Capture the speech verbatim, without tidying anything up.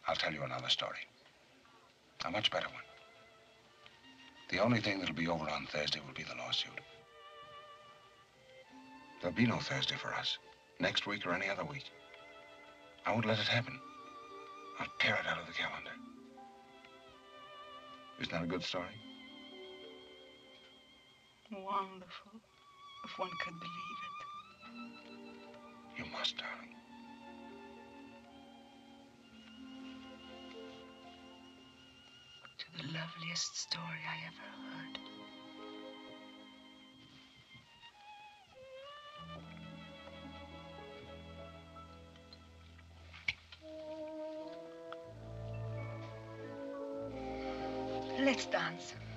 I'll tell you another story. A much better one. The only thing that'll be over on Thursday will be the lawsuit. There'll be no Thursday for us. Next week or any other week. I won't let it happen. I'll tear it out of the calendar. Isn't that a good story? Wonderful. If one could believe it. You must, darling. To the loveliest story I ever heard. Let's dance.